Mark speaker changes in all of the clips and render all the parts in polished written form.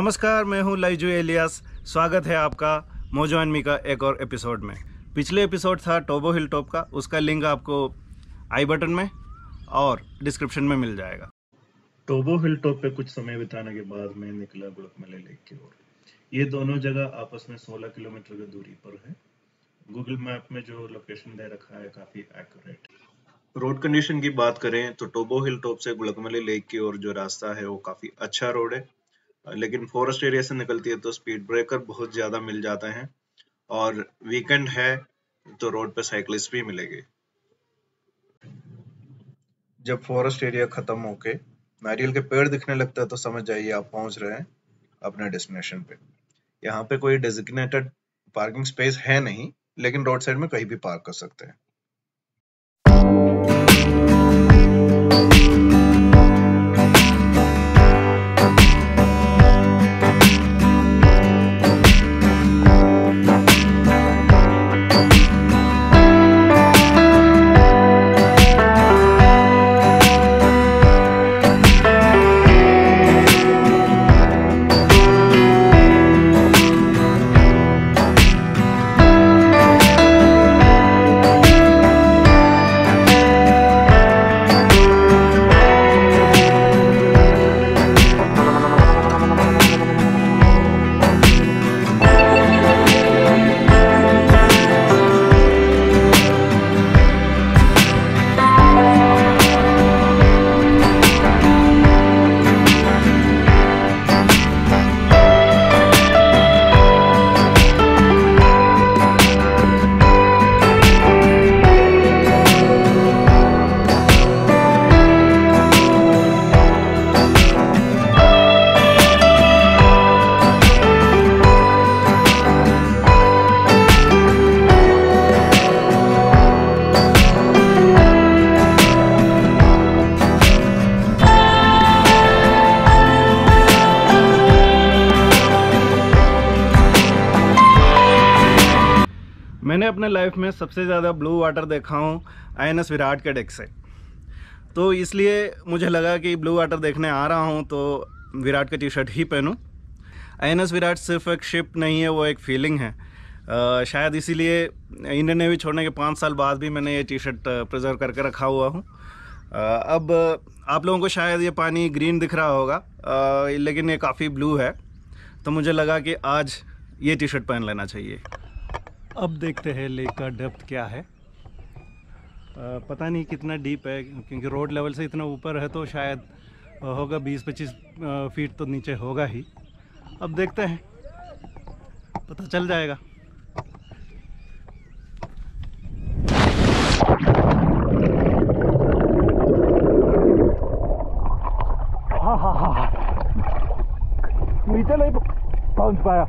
Speaker 1: नमस्कार, मैं हूं लाइजू एलियास। स्वागत है आपका मोजो एंड मी का एक और एपिसोड में। पिछले एपिसोड था टोबो हिल टॉप का, उसका लिंक आपको आई बटन में और डिस्क्रिप्शन में मिल जाएगा।
Speaker 2: टोबो हिल टॉप पे कुछ समय बिताने के बाद मैं निकला गुलकमले लेक की ओर। ये दोनों जगह आपस में 16 किलोमीटर की दूरी पर है। गूगल मैप में जो लोकेशन दे रखा है काफी एक्यूरेट। रोड कंडीशन की बात करें तो टोबो हिल टॉप से गुलकमले लेक की ओर जो रास्ता है वो काफी अच्छा रोड है, लेकिन फॉरेस्ट एरिया से निकलती है तो स्पीड ब्रेकर बहुत ज्यादा मिल जाते हैं और वीकेंड है तो रोड पे साइकिलिस्ट भी मिलेंगे। जब फॉरेस्ट एरिया खत्म होके नारियल के पेड़ दिखने लगता है तो समझ जाइए आप पहुंच रहे हैं अपने डेस्टिनेशन पे। यहाँ पे कोई डेजिग्नेटेड पार्किंग स्पेस है नहीं, लेकिन रोड साइड में कहीं भी पार्क कर सकते हैं।
Speaker 1: मैंने अपने लाइफ में सबसे ज़्यादा ब्लू वाटर देखा हूँ INS विराट के डेक से, तो इसलिए मुझे लगा कि ब्लू वाटर देखने आ रहा हूँ तो विराट का टी शर्ट ही पहनूँ। INS विराट सिर्फ एक शिप नहीं है, वो एक फीलिंग है। शायद इसीलिए इंडियन नेवी छोड़ने के 5 साल बाद भी मैंने ये टी शर्ट प्रिजर्व करके रखा हुआ हूँ। अब आप लोगों को शायद ये पानी ग्रीन दिख रहा होगा, लेकिन ये काफ़ी ब्लू है, तो मुझे लगा कि आज ये टी शर्ट पहन लेना चाहिए। अब देखते हैं लेक का डेप्थ क्या है। पता नहीं कितना डीप है, क्योंकि रोड लेवल से इतना ऊपर है तो शायद होगा 20-25 फीट तो नीचे होगा ही। अब देखते हैं, पता चल जाएगा। हाँ, नीचे नहीं पहुंच पाया।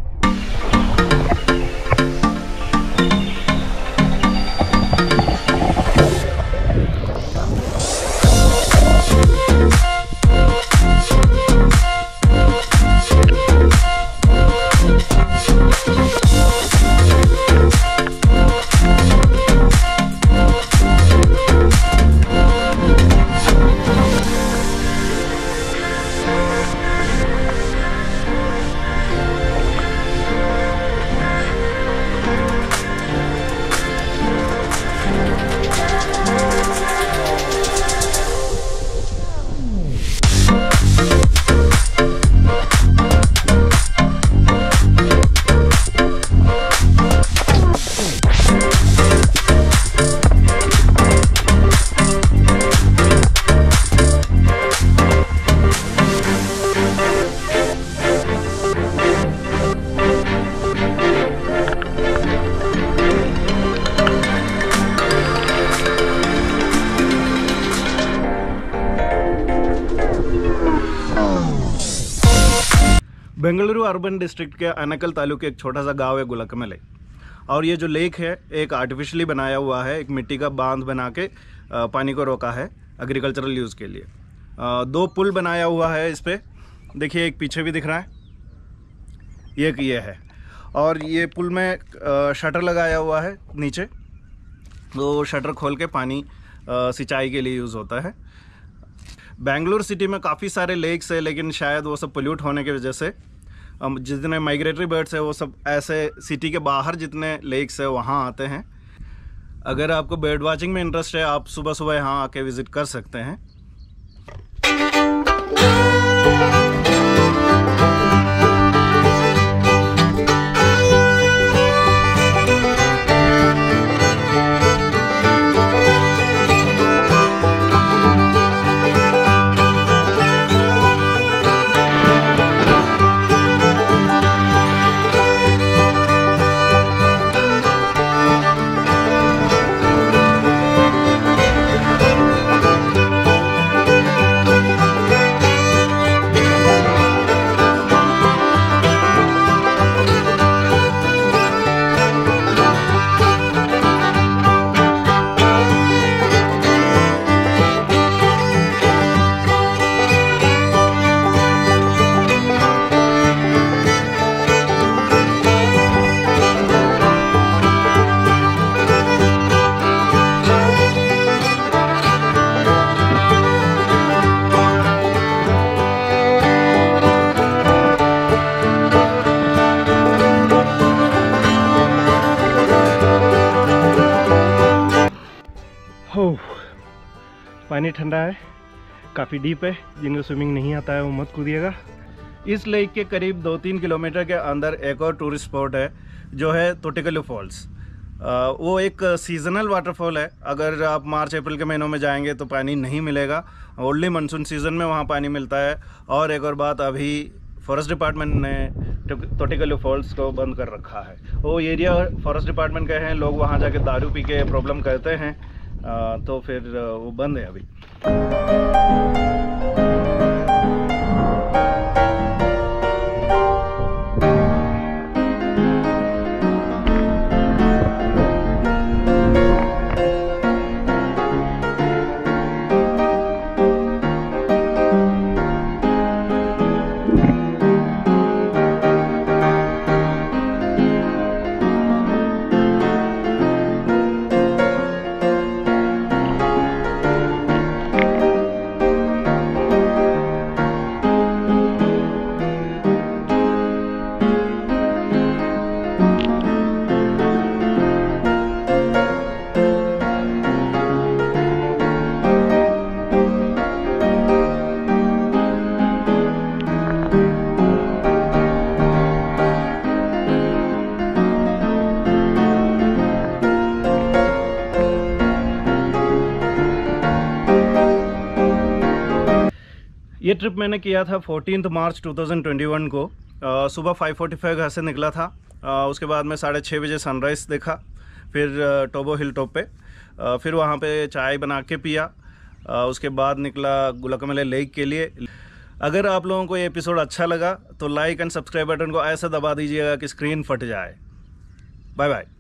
Speaker 1: बेंगलुरु अर्बन डिस्ट्रिक्ट के अनकल तालुके एक छोटा सा गांव है गुलकमले, और ये जो लेक है एक आर्टिफिशियली बनाया हुआ है। एक मिट्टी का बांध बना के पानी को रोका है एग्रीकल्चरल यूज़ के लिए। 2 पुल बनाया हुआ है इस पर, देखिए एक पीछे भी दिख रहा है, एक ये है, और ये पुल में शटर लगाया हुआ है नीचे, तो शटर खोल के पानी सिंचाई के लिए यूज़ होता है। बेंगलुरु सिटी में काफ़ी सारे लेक्स है, लेकिन शायद वो सब पोल्यूट होने की वजह से जितने माइग्रेटरी बर्ड्स है वो सब ऐसे सिटी के बाहर जितने लेक्स है वहाँ आते हैं। अगर आपको बर्ड वाचिंग में इंटरेस्ट है, आप सुबह सुबह यहाँ आके विज़िट कर सकते हैं। पानी ठंडा है, काफ़ी डीप है। जिनको स्विमिंग नहीं आता है वो मत कूदिएगा। इस लेक के करीब 2-3 किलोमीटर के अंदर एक और टूरिस्ट स्पॉट है जो है तोटिकल्लू फॉल्स। वो एक सीजनल वाटरफॉल है। अगर आप मार्च अप्रैल के महीनों में जाएंगे तो पानी नहीं मिलेगा, ओनली मानसून सीज़न में वहाँ पानी मिलता है। और एक और बात, अभी फॉरेस्ट डिपार्टमेंट ने तोटिकल्लू फॉल्स को बंद कर रखा है। वो एरिया फॉरेस्ट डिपार्टमेंट के हैं, लोग वहाँ जाके दारू पी के प्रॉब्लम करते हैं, तो फिर वो बंद है अभी। ये ट्रिप मैंने किया था 14 मार्च 2021 को। सुबह 5:45 घर से निकला था। उसके बाद में 6:30 बजे सनराइज़ देखा, फिर टोबो हिल टॉप पे, फिर वहाँ पे चाय बना के पिया। उसके बाद निकला गुलकमले लेक के लिए। अगर आप लोगों को ये एपिसोड अच्छा लगा तो लाइक एंड सब्सक्राइब बटन को ऐसा दबा दीजिएगा कि स्क्रीन फट जाए। Bye bye.